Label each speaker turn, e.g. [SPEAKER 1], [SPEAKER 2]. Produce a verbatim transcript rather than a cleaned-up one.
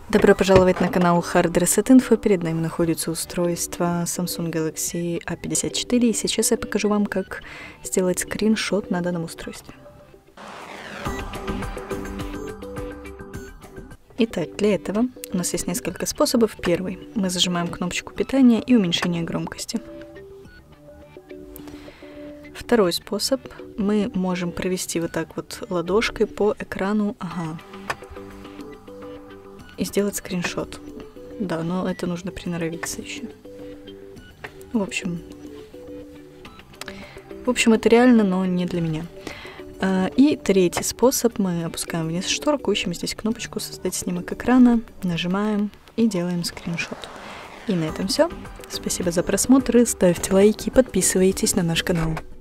[SPEAKER 1] Добро пожаловать на канал Hard Reset Info. Перед нами находится устройство Samsung Galaxy A пятьдесят четыре, и сейчас я покажу вам, как сделать скриншот на данном устройстве. Итак, для этого у нас есть несколько способов. Первый. Мы зажимаем кнопочку питания и уменьшение громкости. Второй способ. Мы можем провести вот так вот ладошкой по экрану. Ага. И сделать скриншот. Да, но это нужно приноровиться еще. В общем. В общем, это реально, но не для меня. И третий способ. Мы опускаем вниз шторку, ищем здесь кнопочку «Создать снимок экрана», нажимаем и делаем скриншот. И на этом все. Спасибо за просмотр, ставьте лайки, подписывайтесь на наш канал.